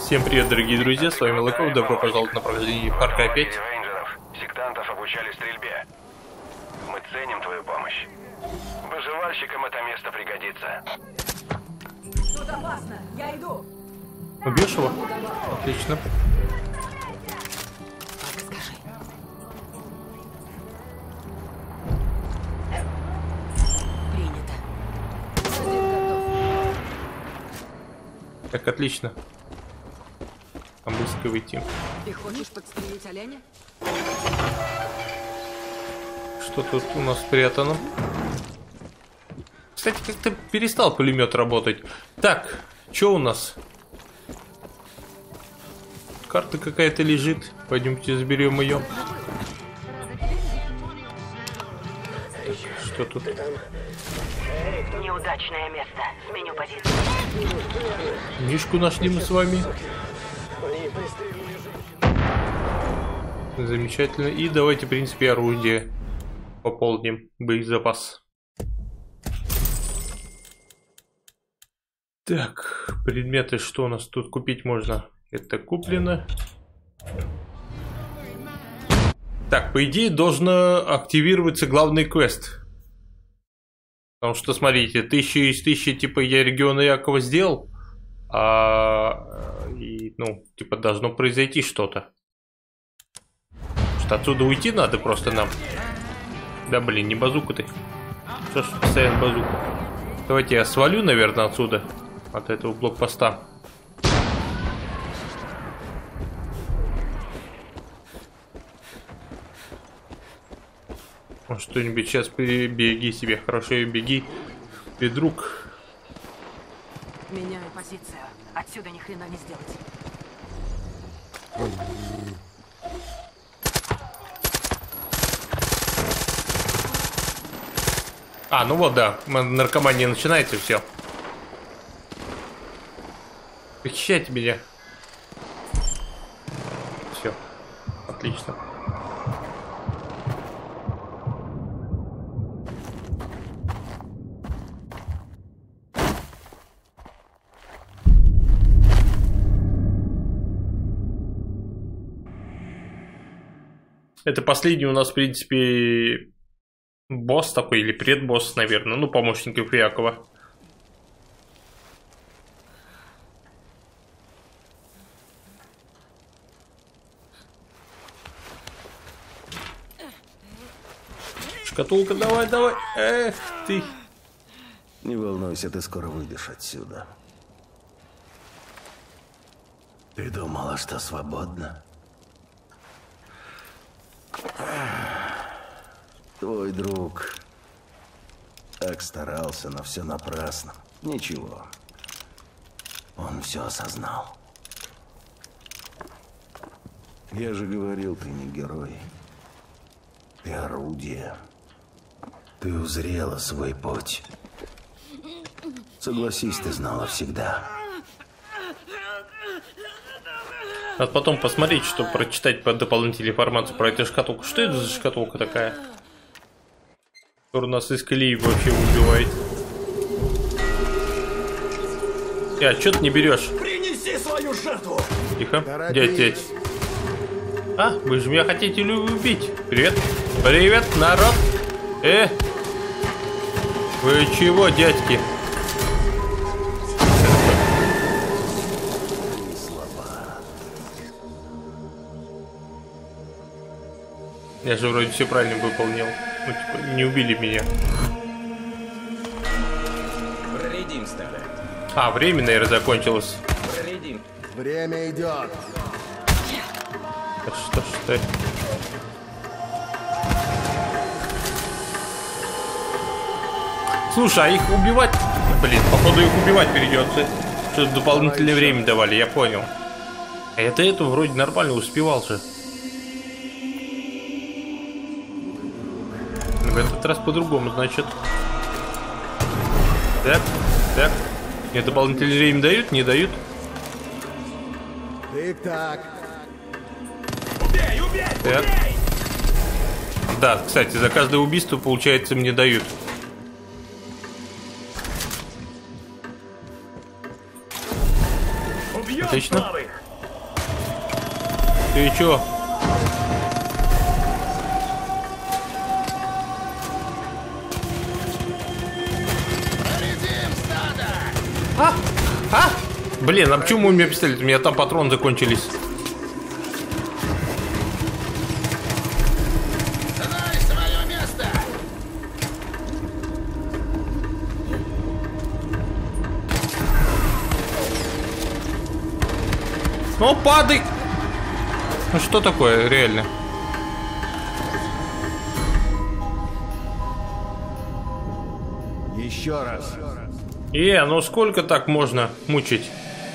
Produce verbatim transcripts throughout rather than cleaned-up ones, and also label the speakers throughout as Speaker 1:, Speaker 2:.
Speaker 1: Всем привет, дорогие друзья, с вами Лаков, добро пожаловать на прохождение Far Cry пять.
Speaker 2: Рейнджеров, сектантов обучали стрельбе. Мы ценим твою помощь. Выживальщикам это место пригодится.
Speaker 3: Тут опасно, я иду.
Speaker 1: Убьешь его? Отлично.
Speaker 3: Только скажи. Принято. Один готов.
Speaker 1: Так, отлично. Там быстро выйти.
Speaker 3: Ты хочешь подстрелить оленя?
Speaker 1: Что тут у нас спрятано? Кстати, как-то перестал пулемет работать. Так, что у нас? Карта какая-то лежит. Пойдемте заберем ее. Так, что тут?
Speaker 4: Неудачное место. Сменю позицию.
Speaker 1: Мишку нашли мы с вами. Замечательно. И давайте, в принципе, орудие пополним. Боезапас. Так, предметы, что у нас тут купить можно? Это куплено. Так, по идее, должен активироваться главный квест. Потому что, смотрите, тысяча из тысячи, типа, я региона Якова сделал. А, и, ну, типа, должно произойти что-то. Что отсюда уйти надо просто нам. Да, блин, не базуку ты. Что ж постоянно базуку? Давайте я свалю, наверное, отсюда. От этого блокпоста. Что-нибудь сейчас беги себе. Хорошо, беги. Бедрук.
Speaker 4: Меняю позицию. Отсюда ни хрена не сделать.
Speaker 1: А, ну вот, да. Наркомания начинается, все. Похищайте меня. Все. Отлично. Это последний у нас, в принципе, босс такой, или предбосс, наверное. Ну, помощник Якова. Шкатулка, давай, давай. Эх ты.
Speaker 5: Не волнуйся, ты скоро выйдешь отсюда. Ты думала, что свободна? Твой друг так старался, но все напрасно. Ничего. Он все осознал. Я же говорил, ты не герой. Ты орудие. Ты узрела свой путь. Согласись, ты знала всегда.
Speaker 1: Надо потом посмотреть, чтобы прочитать по дополнительной информацию про эту шкатулку. Что это за шкатулка такая? Которая нас из колеи вообще убивает. Я, что ты не берешь?
Speaker 5: Принеси свою жертву!
Speaker 1: Тихо. Дядь, дядь. А, вы же меня хотите убить. Привет. Привет, народ. Э. Вы чего, дядьки? Я же вроде все правильно выполнил. Ну, типа, не убили меня.
Speaker 6: Проредим, старая.
Speaker 1: А, время, наверное, закончилось.
Speaker 6: Проредим.
Speaker 5: Время идет.
Speaker 1: Да что ж ты? Слушай, а их убивать... Блин, походу их убивать придется. Что-то дополнительное время давали, я понял. А я до этого вроде нормально успевал же. В этот раз по-другому, значит. Так, так. Мне дополнительное время дают? Не дают?
Speaker 5: Тик-так.
Speaker 2: Убей, убей,
Speaker 1: Так.
Speaker 2: убей!
Speaker 1: Да, кстати, за каждое убийство, получается, мне дают. Отлично. Ты чё? А? А? Блин, а почему у меня пистолет? У меня там патроны закончились.
Speaker 5: Знай свое место!
Speaker 1: Ну, падай! Ну, что такое, реально?
Speaker 5: Еще раз.
Speaker 1: Э, ну сколько так можно мучить?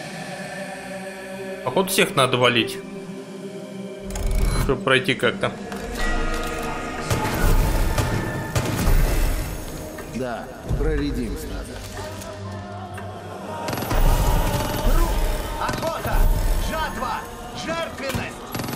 Speaker 1: Походу всех надо валить, чтобы пройти как-то.
Speaker 5: Да, проредим надо.
Speaker 7: Охота! Жатва! Жертвенность!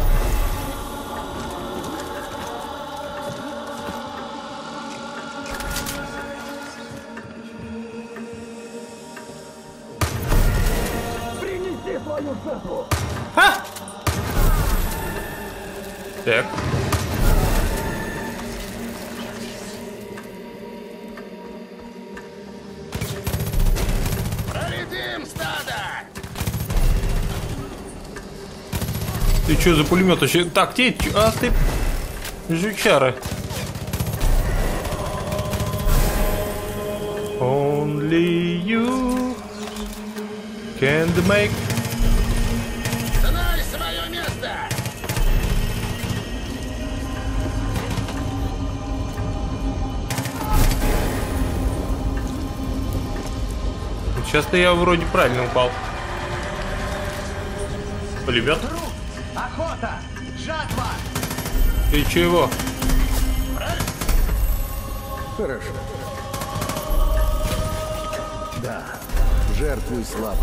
Speaker 7: Принеси свою жертву!
Speaker 1: А! Так.
Speaker 5: Проредим стадо!
Speaker 1: Ты что за пулемет вообще? Так, ты, а ты жучара. Only you can make.
Speaker 5: Знай свое место!
Speaker 1: Сейчас-то я вроде правильно упал. Пулемет?
Speaker 7: Охота! Жатва!
Speaker 1: Ты чего?
Speaker 5: Хорошо. Да, жертвуй слабый.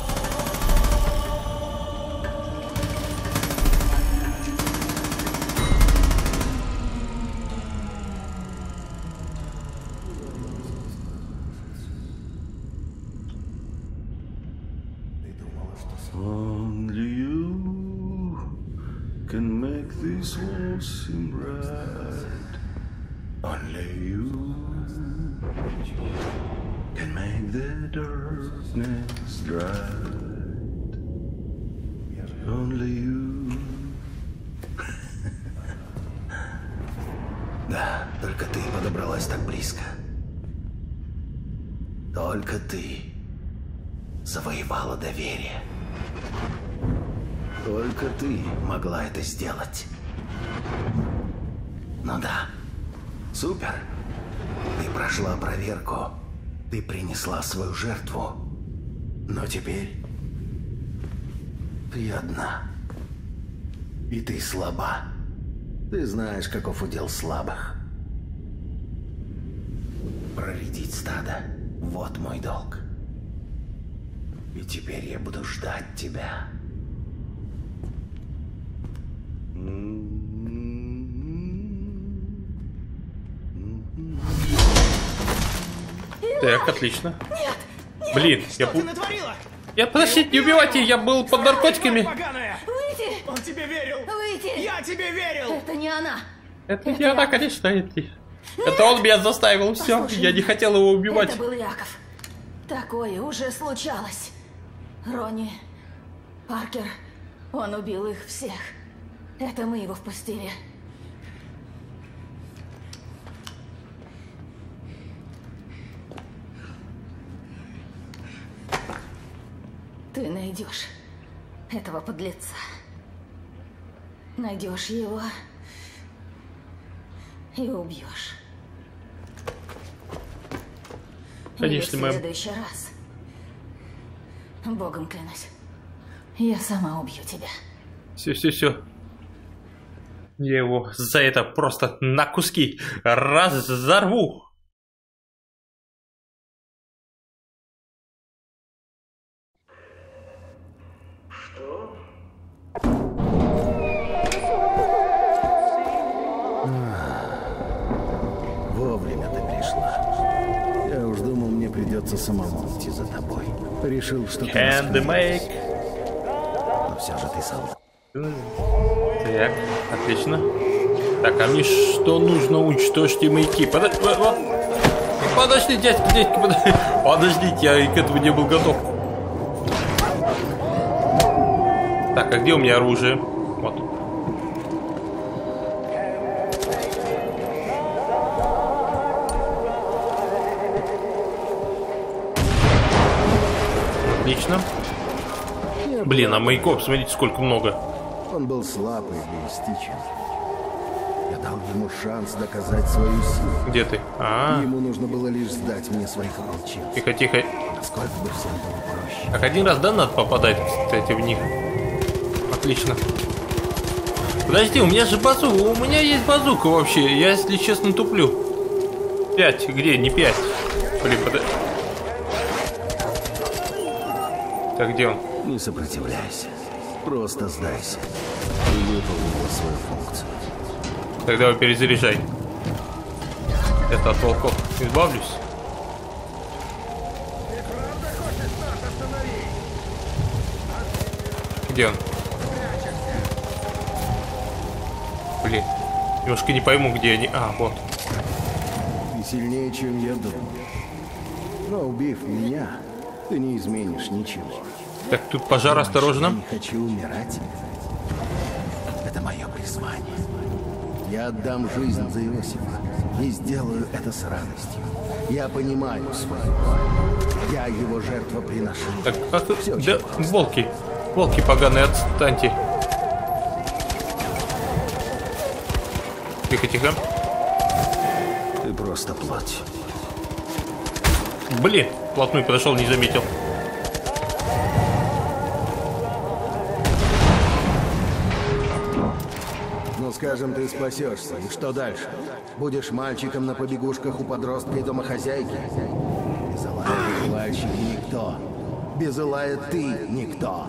Speaker 5: Only you can make these walls seem right. Only you can make the darkness bright. Only you. Да, только ты подобралась так близко. Только ты завоевала доверие. Только ты могла это сделать. Ну да, супер. Ты прошла проверку. Ты принесла свою жертву. Но теперь ты одна. И ты слаба. Ты знаешь, каков удел слабых. Проредить стадо — вот мой долг. И теперь я буду ждать тебя.
Speaker 1: Так, отлично.
Speaker 4: Нет!
Speaker 1: Блин, я...
Speaker 7: Ты натворила?
Speaker 1: Я, подождите, не убивайте, я был под наркотиками.
Speaker 7: Поганая!
Speaker 4: Выйди!
Speaker 7: Он тебе верил!
Speaker 4: Выйди!
Speaker 7: Я тебе верил!
Speaker 4: Это не она!
Speaker 1: Это не она, конечно, это... Это он меня заставил, все.
Speaker 4: Послушай,
Speaker 1: Я не хотел его убивать.
Speaker 4: Это был Яков. Такое уже случалось. Ронни, Паркер, он убил их всех. Это мы его впустили. Ты найдешь этого подлеца. Найдешь его и убьешь.
Speaker 1: Конечно,
Speaker 4: и в
Speaker 1: мэм.
Speaker 4: следующий раз, Богом клянусь, я сама убью тебя.
Speaker 1: Все, все, все. Я его за это просто на куски разорву.
Speaker 5: Вовремя ты пришла. Я уж думал, мне придется самому идти за тобой. Решил, что ты
Speaker 1: Can the
Speaker 5: раскрылась.
Speaker 1: make
Speaker 5: но все же ты солдат.
Speaker 1: Так, отлично. Так, а мне что нужно уничтожить маяки? Подо... Подожди, дядька, дядька, подожди. Подождите, я к этому не был готов. Так, а где у меня оружие? Вот. Отлично. Блин, а маяков, смотрите, сколько много.
Speaker 5: Он был слаб и эгоистичен. Я дал ему шанс доказать свою силу.
Speaker 1: Где ты? А, -а, -а.
Speaker 5: Ему нужно было лишь сдать мне своих ополченцев.
Speaker 1: Тихо, тихо.
Speaker 5: Насколько бы всем было проще.
Speaker 1: Так, один раз, да, надо попадать, кстати, в них? Отлично. Подожди, у меня же базука. У меня есть базука вообще. Я, если честно, туплю. Пять. Где? Не пять. Блин, подожди. Так, где он?
Speaker 5: Не сопротивляйся. Просто сдайся. Ты выполнила свою функцию.
Speaker 1: Тогда его перезаряжай. Это от волков избавлюсь. Где он? Блин. Немножко не пойму, где они. А, вот.
Speaker 5: Ты сильнее, чем я думал. Но убив меня, ты не изменишь ничего.
Speaker 1: Так, тут пожар, осторожно.
Speaker 5: Я не хочу умирать. Это мое призвание. Я отдам жизнь за Иосифа и сделаю это с радостью. Я понимаю свою боль. Я его жертвоприношение.
Speaker 1: Так, а тут...
Speaker 5: Всё,
Speaker 1: Да, волки. Волки поганые, отстаньте. Тихо, тихо.
Speaker 5: Ты просто плоть.
Speaker 1: Блин, вплотную подошел, не заметил.
Speaker 5: Ну, скажем, ты спасешься. И что дальше? Будешь мальчиком на побегушках у подростка и домохозяйки? Без Илая выживальщик никто. Без Илая ты никто.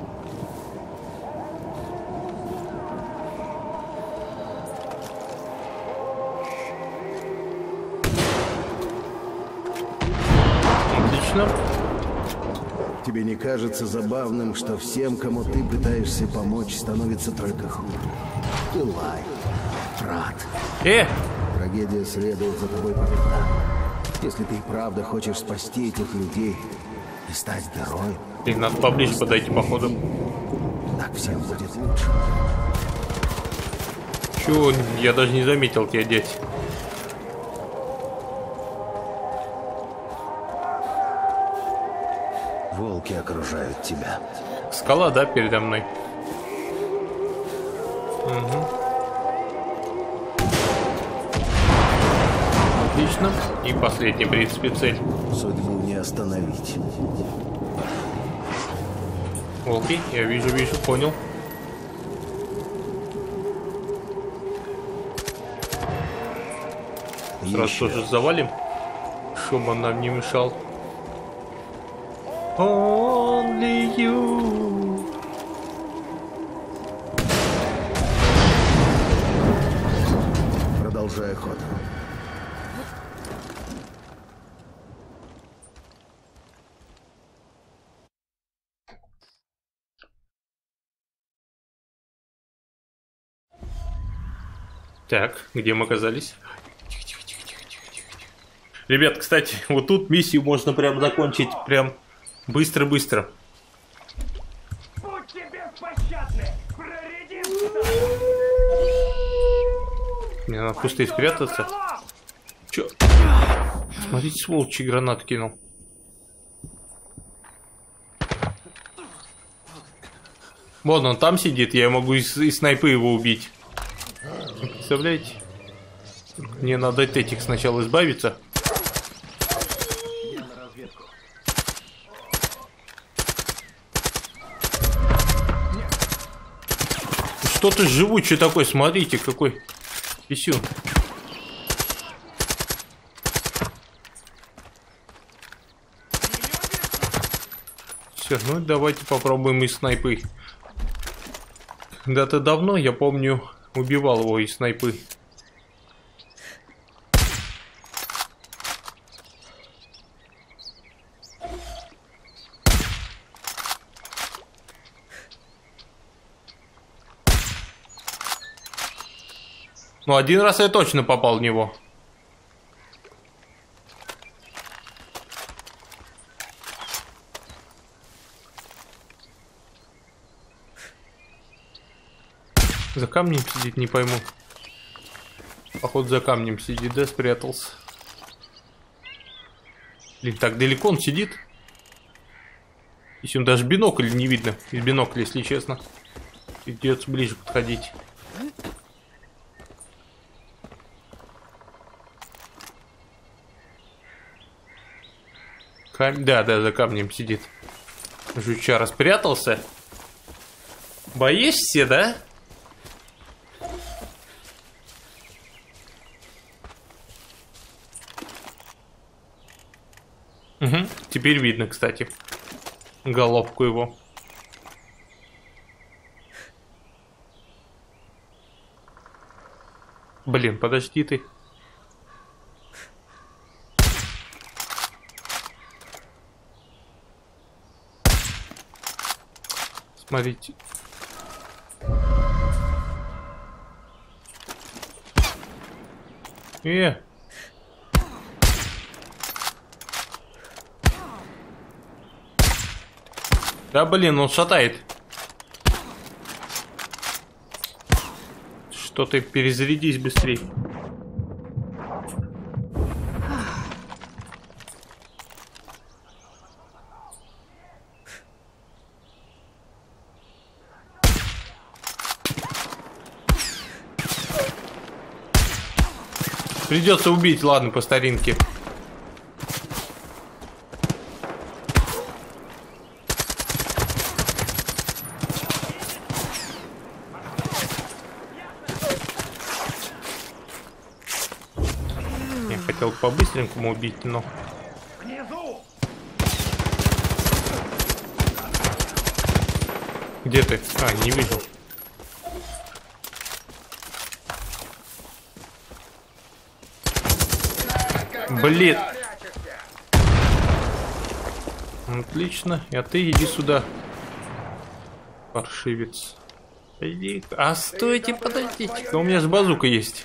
Speaker 1: Отлично.
Speaker 5: Тебе не кажется забавным, что всем, кому ты пытаешься помочь, становится только хуже? Илай, брат.
Speaker 1: Э!
Speaker 5: Трагедия следует за тобой по пятам. Если ты и правда хочешь спасти этих людей и стать героем,
Speaker 1: И надо поближе подойти, походу.
Speaker 5: так всем будет лучше.
Speaker 1: Чё, я даже не заметил тебя, дядь.
Speaker 5: Волки окружают тебя.
Speaker 1: Скала, да, передо мной? Угу. Отлично. И последняя, в принципе, цель.
Speaker 5: Судьбу не остановить.
Speaker 1: Волки, я вижу, вижу, понял. Сразу
Speaker 5: Еще.
Speaker 1: тоже завалим, чтобы он нам не мешал. Only you.
Speaker 5: Продолжай охоту.
Speaker 1: Так, где мы оказались? Тихо, тихо, тихо, тихо, тихо, тихо. Ребят, кстати, вот тут миссию можно прям закончить прям быстро-быстро.
Speaker 7: Будьте беспощадны! Проредим!
Speaker 1: Мне надо в кусты спрятаться. Чё? Смотрите, сволочи, гранат кинул. Вон он там сидит, я могу из, из снайпы его убить. Представляете? Мне надо от этих сначала избавиться. Что ты живучий такой, смотрите, какой писюн. Все, ну давайте попробуем из снайпы. Когда-то давно, я помню, убивал его из снайпы. Ну, один раз я точно попал в него. За камнем сидит, не пойму. Походу за камнем сидит, да, спрятался. Блин, так далеко он сидит. Если он даже бинокль не видно. Из бинокля, если честно. Придется ближе подходить. Кам... Да, да, за камнем сидит. Жучара спрятался. Боишься, да? Угу, теперь видно, кстати, головку его. Блин, подожди ты. Смотрите. Э. Да блин, он шатает. Что ты, перезарядись быстрее. Придется убить, ладно, по старинке. Я хотел по-быстренькому убить, но... Где ты? А, не вижу. Блин. Отлично. А ты иди сюда. Паршивец. Иди. А стойте, подождите. У меня же базука есть.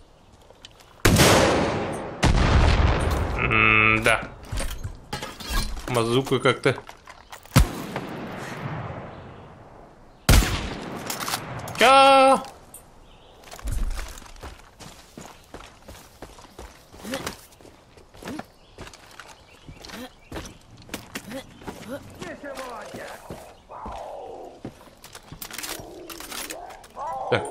Speaker 1: М-да. Базука как-то. Ча! Так.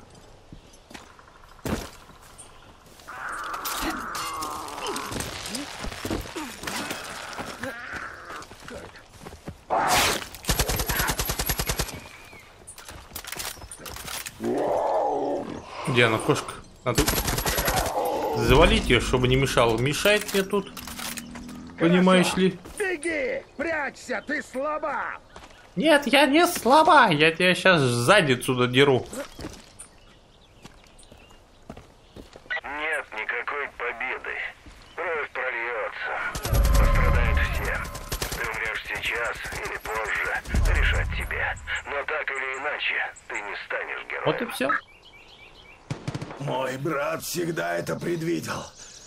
Speaker 1: Где она, кошка? Надо завалить ее, чтобы не мешала. Мешает мне тут. Понимаешь ли?
Speaker 7: Беги! Прячься, ты слаба!
Speaker 1: Нет, я не слаба. Я тебя сейчас сзади отсюда деру.
Speaker 2: Нет никакой победы. Кровь прольется. Пострадают все. Ты умрешь сейчас или позже. Решать тебе. Но так или иначе, ты не станешь героем.
Speaker 1: Вот и все.
Speaker 5: Мой брат всегда это предвидел.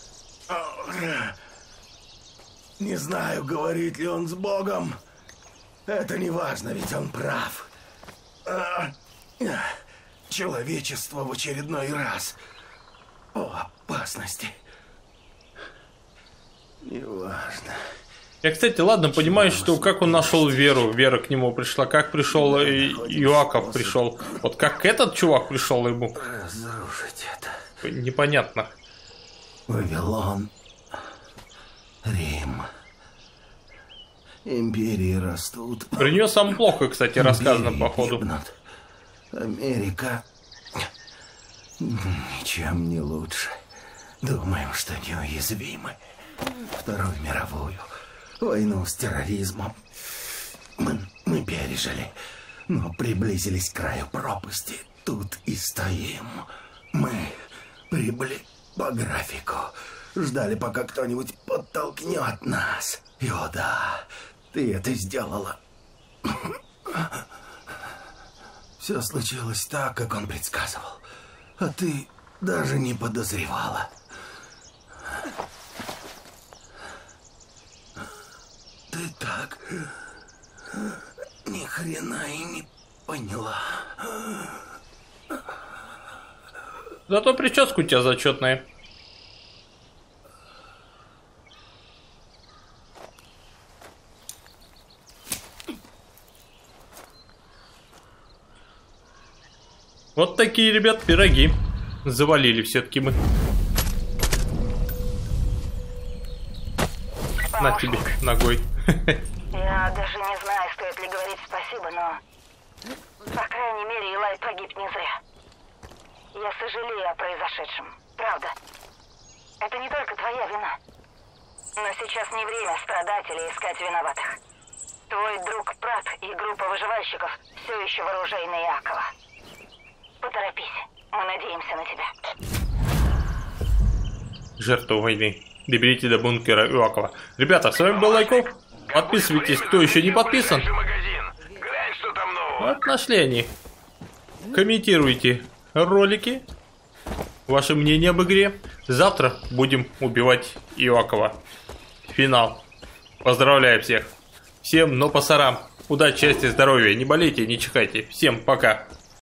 Speaker 5: Не знаю, говорит ли он с Богом. Это не важно, ведь он прав. Человечество в очередной раз о опасности. Неважно.
Speaker 1: Я, кстати, ладно, понимаю, что как он нашел Веру, Вера к нему пришла, как пришел Иоаков пришел. Вот как этот чувак пришел ему.
Speaker 5: Разрушить это.
Speaker 1: Непонятно.
Speaker 5: Вавилон, Рим. Империи растут.
Speaker 1: Про нее самое плохо, кстати, рассказано, походу.
Speaker 5: Гибнут. Америка ничем не лучше. Думаем, что неуязвимы. Вторую мировую войну с терроризмом мы, мы пережили, но приблизились к краю пропасти. Тут и стоим. Мы прибыли по графику. Ждали, пока кто-нибудь подтолкнет нас. И о да, ты это сделала. Все случилось так, как он предсказывал. А ты даже не подозревала. Ты так ни хрена и не поняла.
Speaker 1: Зато прическа у тебя зачетная. Вот такие, ребят, пироги. Завалили все-таки мы. На тебе, ногой.
Speaker 4: Я даже не знаю, стоит ли говорить спасибо, но... По крайней мере, Илай погиб не зря. Я сожалею о произошедшем. Правда. Это не только твоя вина. Но сейчас не время страдать или искать виноватых. Твой друг Прат и группа выживальщиков все еще в оружейной Иакова. Поторопись. Мы надеемся на тебя.
Speaker 1: Жертва войны. Доберите до бункера Иакова. Ребята, с вами был Лайков. Подписывайтесь, кто еще не подписан.
Speaker 2: Глянь, что там нового.
Speaker 1: Вот нашли они. Комментируйте ролики. Ваше мнение об игре. Завтра будем убивать Иакова. Финал. Поздравляю всех. Всем но пасарам. Удачи, счастья, здоровья. Не болейте, не чихайте. Всем пока.